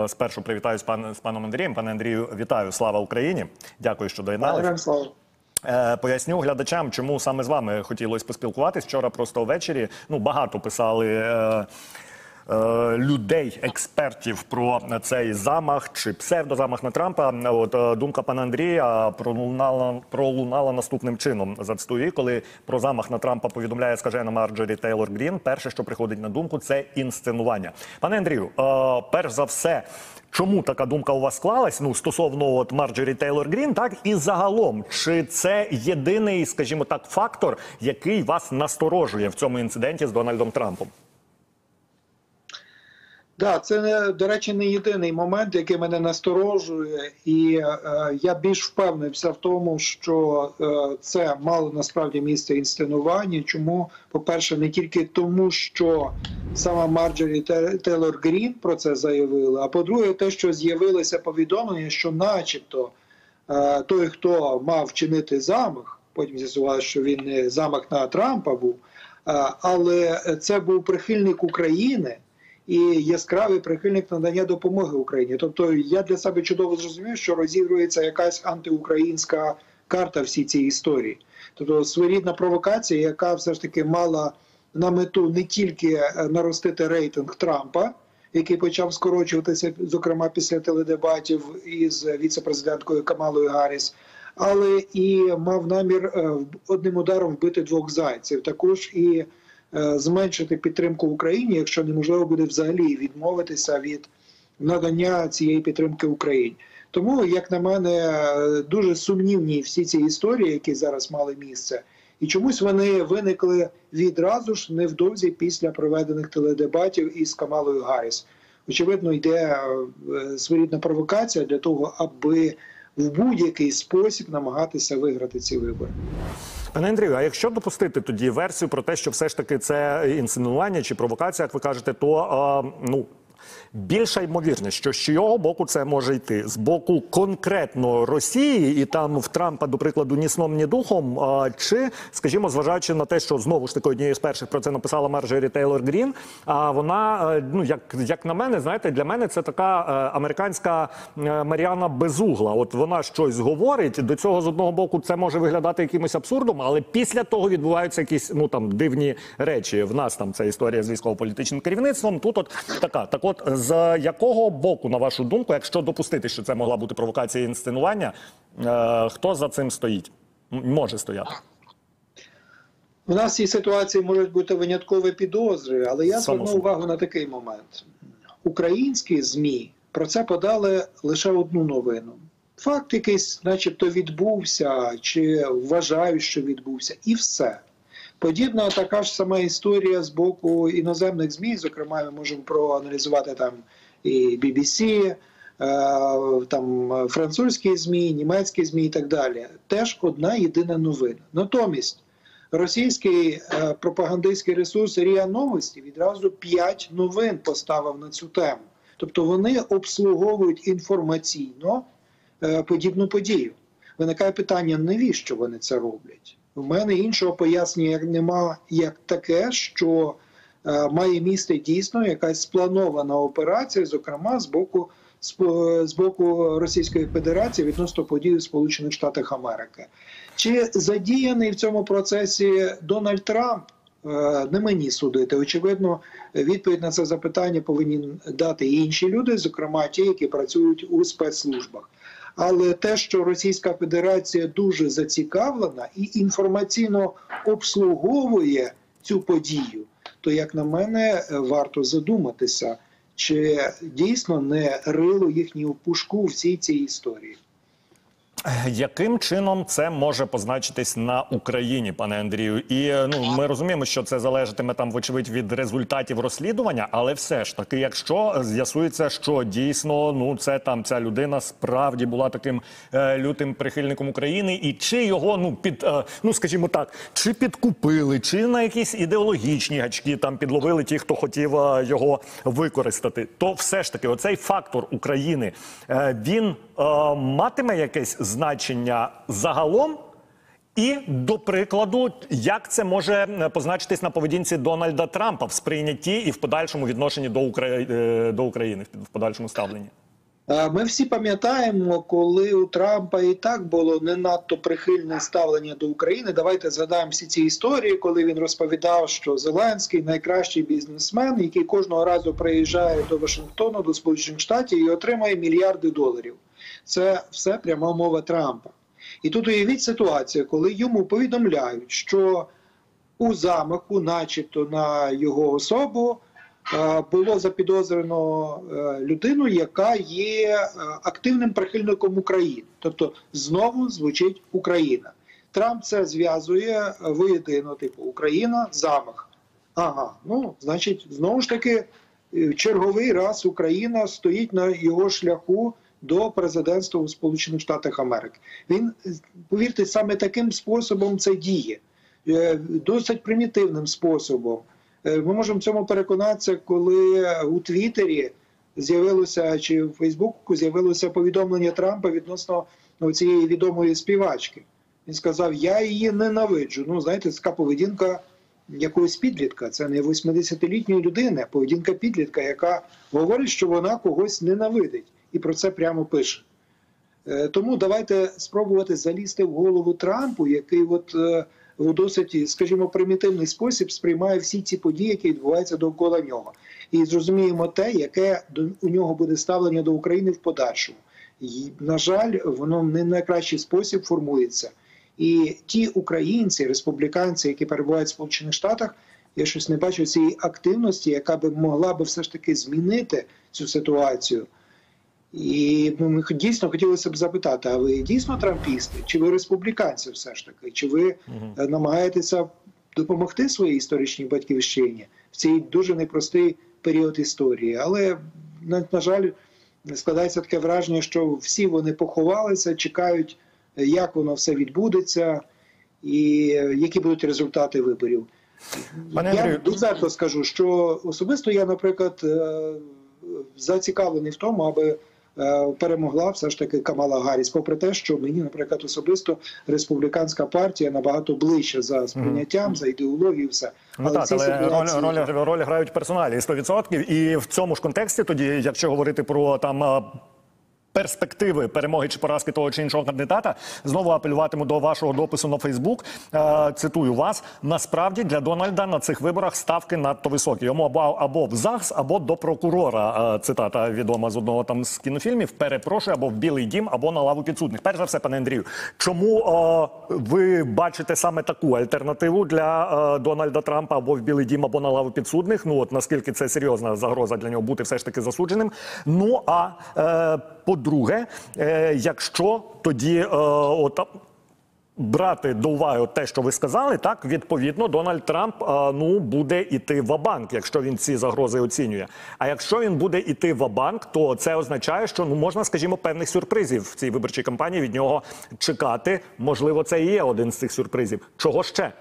спершу привітаю з паном Андрієм. Пане Андрію, вітаю. Слава Україні. Дякую, що доєднались. Поясню глядачам, чому саме з вами хотілося поспілкуватись. Вчора просто ввечері багато писали людей, експертів про цей замах чи псевдозамах на Трампа. От думка пана Андрія пролунала наступним чином. Зацитую, коли про замах на Трампа повідомляє скажена Марджорі Тейлор Грін, перше, що приходить на думку, це інсценування. Пане Андрію, перш за все, чому така думка у вас склалась, стосовно Марджорі Тейлор Грін, так, і загалом, чи це єдиний, скажімо так, фактор, який вас насторожує в цьому інциденті з Дональдом Трампом? Так, це, до речі, не єдиний момент, який мене насторожує, і я більш впевнився в тому, що це мало насправді місце інсценування. Чому? По-перше, не тільки тому, що сама Марджорі Тейлор Грін про це заявила, а по-друге, те, що з'явилося повідомлення, що начебто той, хто мав вчинити замах, потім з'ясувалося, що він не замах на Трампа був, але це був прихильник України, і яскравий прихильник надання допомоги Україні. Тобто я для себе чудово зрозумів, що розігрується якась антиукраїнська карта всій цій історії. Тобто своєрідна провокація, яка все ж таки мала на мету не тільки наростити рейтинг Трампа, який почав скорочуватися, зокрема після теледебатів із віце-президенткою Камалою Гарріс, але і мав намір одним ударом вбити двох зайців. Також і зменшити підтримку Україні, якщо неможливо буде взагалі відмовитися від надання цієї підтримки Україні. Тому, як на мене, дуже сумнівні всі ці історії, які зараз мали місце, і чомусь вони виникли відразу ж невдовзі після проведених теледебатів із Камалою Гарріс. Очевидно, йде своєрідна провокація для того, аби в будь-який спосіб намагатися виграти ці вибори. Пане Андрію, а якщо допустити тоді версію про те, що все ж таки це інсценування чи провокація, як ви кажете, то більша ймовірність, що з чийого боку це може йти? З боку конкретно Росії, і там в Трампа, до прикладу, ні сном, ні духом, чи, скажімо, зважаючи на те, що знову ж таки однією з перших про це написала Марджорі Тейлор Грін, а вона, як на мене, знаєте, для мене це така американська Маріана Безугла. От вона щось говорить, до цього з одного боку це може виглядати якимось абсурдом, але після того відбуваються якісь, дивні речі. В нас там це історія з військово-політичним керівництвом, тут от така. Так от, з якого боку, на вашу думку, якщо допустити, що це могла бути провокація і інсценування, хто за цим стоїть? Може стояти? У нас в цій ситуації можуть бути виняткові підозри, але я зверну увагу на такий момент. Українські ЗМІ про це подали лише одну новину. Факт якийсь начебто відбувся, чи вважають, що відбувся, і все. Подібна така ж сама історія з боку іноземних ЗМІ, зокрема, ми можемо проаналізувати там і BBC, там французькі ЗМІ, німецькі ЗМІ і так далі. Теж одна єдина новина. Натомість російський пропагандистський ресурс РІА Новості відразу 5 новин поставив на цю тему. Тобто вони обслуговують інформаційно подібну подію. Виникає питання, навіщо вони це роблять? У мене іншого пояснення нема, як таке, що має місце дійсно якась спланована операція, зокрема з боку Російської Федерації відносно подій у Сполучених Штатах Америки. Чи задіяний в цьому процесі Дональд Трамп? Не мені судити. Очевидно, відповідь на це запитання повинні дати і інші люди, зокрема ті, які працюють у спецслужбах. Але те, що Російська Федерація дуже зацікавлена і інформаційно обслуговує цю подію, то, як на мене, варто задуматися, чи дійсно не рило їхню пушку в цій історії. Яким чином це може позначитись на Україні, пане Андрію? І ми розуміємо, що це залежатиме там, вочевидь, від результатів розслідування, але все ж таки, якщо з'ясується, що дійсно, це там ця людина справді була таким лютим прихильником України, і чи його, скажімо так, чи підкупили, чи на якісь ідеологічні гачки там підловили ті, хто хотів його використати, то все ж таки оцей фактор України, він матиме якесь значення загалом? І, до прикладу, як це може позначитись на поведінці Дональда Трампа в сприйнятті і в подальшому відношенні до України, в подальшому ставленні? Ми всі пам'ятаємо, коли у Трампа і так було не надто прихильне ставлення до України. Давайте згадаємо всі ці історії, коли він розповідав, що Зеленський – найкращий бізнесмен, який кожного разу приїжджає до Вашингтону, до Сполучених Штатів і отримає мільярди доларів. Це все пряма мова Трампа. І тут уявіть ситуацію, коли йому повідомляють, що у замаху, начебто на його особу, було запідозрено людину, яка є активним прихильником України. Тобто знову звучить Україна. Трамп це зв'язує воєдино, типу Україна, замах. Ага, ну, значить, знову ж таки, черговий раз Україна стоїть на його шляху до президентства у Сполучених Штатах Америки. Він, повірте, саме таким способом це діє. Досить примітивним способом. Ми можемо в цьому переконатися, коли у Твіттері з'явилося, чи в Фейсбуку з'явилося повідомлення Трампа відносно цієї відомої співачки. Він сказав, я її ненавиджу. Ну, знаєте, така поведінка якогось підлітка. Це не 80-літньої людини, а поведінка підлітка, яка говорить, що вона когось ненавидить. І про це прямо пише. Тому давайте спробувати залізти в голову Трампу, який у досить, скажімо, примітивний спосіб сприймає всі ці події, які відбуваються довкола нього. І зрозуміємо те, яке у нього буде ставлення до України в подальшому. І, на жаль, воно не в найкращий спосіб формується. І ті українці, республіканці, які перебувають в Сполучених Штатах, я щось не бачу цієї активності, яка б могла б все ж таки змінити цю ситуацію. І ми дійсно хотілося б запитати, а ви дійсно трампісти? Чи ви республіканці все ж таки? Чи ви намагаєтеся допомогти своїй історичній батьківщині в цей дуже непростий період історії? Але, на жаль, складається таке враження, що всі вони поховалися, чекають, як воно все відбудеться і які будуть результати виборів. Я відверто скажу, що особисто я, наприклад, зацікавлений в тому, аби перемогла все ж таки Камала Гарріс, попри те, що мені, наприклад, особисто республіканська партія набагато ближче за сприйняттям, за ідеологією, все. Ну так, але роль грають персоналі 100%. І в цьому ж контексті тоді, якщо говорити про там перспективи перемоги чи поразки того чи іншого кандидата, знову апелюватиму до вашого допису на Фейсбук. Цитую вас. Насправді для Дональда на цих виборах ставки надто високі. Йому або в ЗАГС, або до прокурора. Цитата відома з одного там з кінофільмів. Перепрошую, або в Білий дім, або на лаву підсудних. Перш за все, пане Андрію, чому ви бачите саме таку альтернативу для Дональда Трампа або в Білий дім, або на лаву підсудних? Ну от наскільки це серйозна загроза для нього бути все ж таки засудженим? Ну а по-друге, якщо тоді брати до уваги те, що ви сказали, так, відповідно, Дональд Трамп буде йти ва-банк, якщо він ці загрози оцінює. А якщо він буде йти ва-банк, то це означає, що можна, скажімо, певних сюрпризів в цій виборчій кампанії від нього чекати. Можливо, це і є один з цих сюрпризів. Чого ще?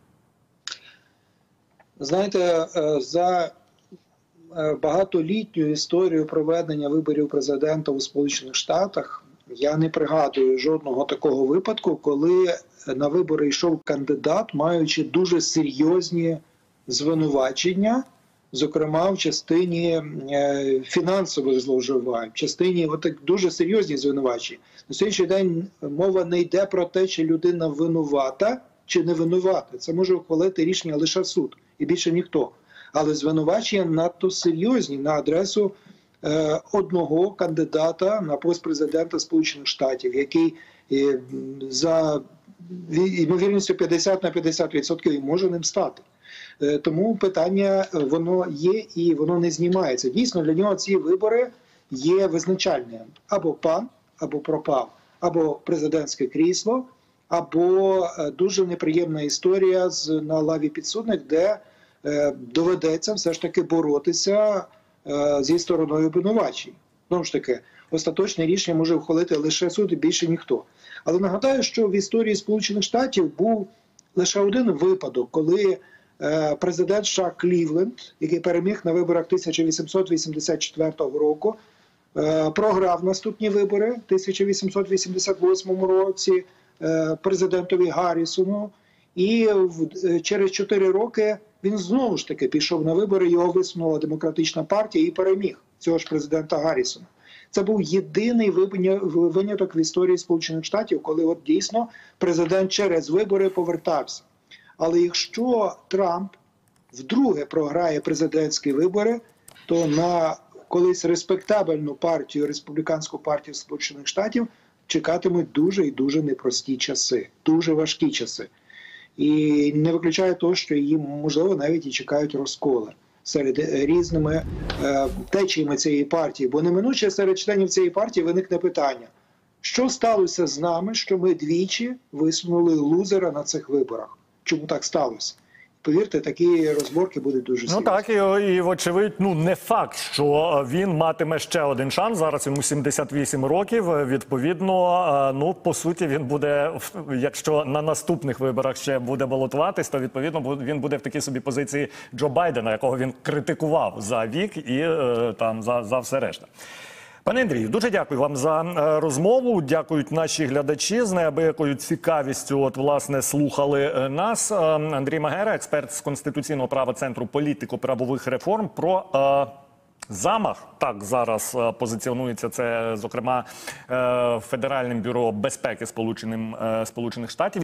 Знаєте, за багатолітню історію проведення виборів президента у Сполучених Штатах я не пригадую жодного такого випадку, коли на вибори йшов кандидат, маючи дуже серйозні звинувачення, зокрема в частині фінансових зловживань, в частині дуже серйозні звинувачення. На сьогоднішній день мова не йде про те, чи людина винувата, чи не винувата. Це може ухвалити рішення лише суд, і більше ніхто. Але звинувачення надто серйозні на адресу одного кандидата на пост президента Сполучених Штатів, який за ймовірністю 50 на 50% і може ним стати. Тому питання, воно є і воно не знімається. Дійсно, для нього ці вибори є визначальними. Або пан, або пропав, або президентське крісло, або дуже неприємна історія на лаві підсудних, де доведеться все ж таки боротися зі стороною обвинувачень. Знову ж таки, остаточне рішення може ухвалити лише суд і більше ніхто. Але нагадаю, що в історії Сполучених Штатів був лише один випадок, коли президент США Клівленд, який переміг на виборах 1884 року, програв наступні вибори в 1888 році, президентові Гаррісону. І через 4 роки він знову ж таки пішов на вибори, його висунула Демократична партія і переміг цього ж президента Гаррісона. Це був єдиний виняток в історії Сполучених Штатів, коли от дійсно президент через вибори повертався. Але якщо Трамп вдруге програє президентські вибори, то на колись респектабельну партію, республіканську партію Сполучених Штатів, чекатимуть дуже і дуже непрості часи, дуже важкі часи. І не виключає того, що їм, можливо, навіть і чекають розколи серед різними течіями цієї партії. Бо неминуче серед членів цієї партії виникне питання, що сталося з нами, що ми двічі висунули лузера на цих виборах? Чому так сталося? Повірте, такі розборки будуть дуже серйозні. Ну так, і вочевидь, не факт, що він матиме ще один шанс. Зараз йому 78 років. Відповідно, по суті, він буде, якщо на наступних виборах ще буде балотуватись, то, відповідно, він буде в такій собі позиції Джо Байдена, якого він критикував за вік і там за все решта. Пане Андрію, дуже дякую вам за розмову. Дякують наші глядачі з неабиякою цікавістю. Власне, слухали нас. Андрій Магера, експерт з конституційного права Центру політико-правових реформ, про замах. Так зараз позиціонується це, зокрема, Федеральним бюро безпеки Сполучених Штатів.